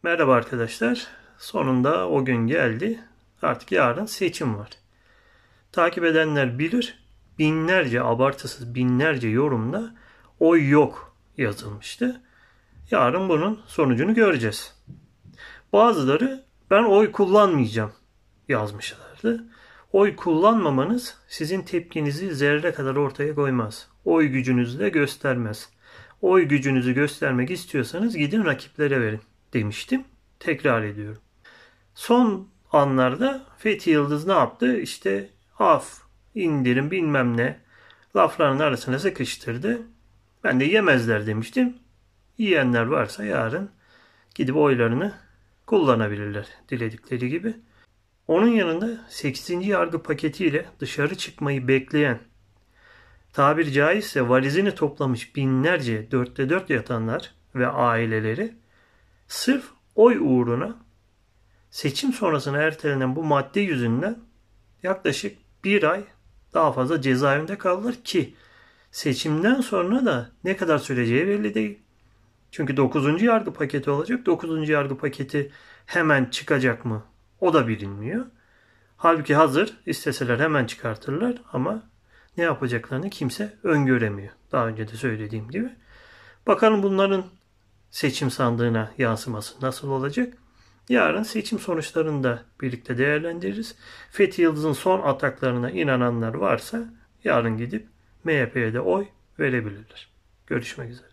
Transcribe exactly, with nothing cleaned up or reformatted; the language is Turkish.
Merhaba arkadaşlar. Sonunda o gün geldi. Artık yarın seçim var. Takip edenler bilir. Binlerce, abartısız binlerce yorumda oy yok yazılmıştı. Yarın bunun sonucunu göreceğiz. Bazıları ben oy kullanmayacağım yazmışlardı. Oy kullanmamanız sizin tepkinizi zerre kadar ortaya koymaz. Oy gücünüzü de göstermez. Oy gücünüzü göstermek istiyorsanız gidin rakiplere verin demiştim. Tekrar ediyorum. Son anlarda Fethi Yıldız ne yaptı? İşte af, indirim bilmem ne lafların arasına sıkıştırdı. Ben de yemezler demiştim. Yiyenler varsa yarın gidip oylarını kullanabilirler diledikleri gibi. Onun yanında sekizinci yargı paketiyle dışarı çıkmayı bekleyen, tabiri caizse valizini toplamış binlerce dörtte dört yatanlar ve aileleri sırf oy uğruna seçim sonrasına ertelenen bu madde yüzünden yaklaşık bir ay daha fazla cezaevinde kaldılar ki seçimden sonra da ne kadar süreceği belli değil. Çünkü dokuzuncu yargı paketi olacak. dokuzuncu yargı paketi hemen çıkacak mı? O da bilinmiyor. Halbuki hazır isteseler hemen çıkartırlar ama ne yapacaklarını kimse öngöremiyor. Daha önce de söylediğim gibi. Bakalım bunların seçim sandığına yansıması nasıl olacak? Yarın seçim sonuçlarını da birlikte değerlendiririz. Fethi Yıldız'ın son ataklarına inananlar varsa yarın gidip M H P'ye de oy verebilirler. Görüşmek üzere.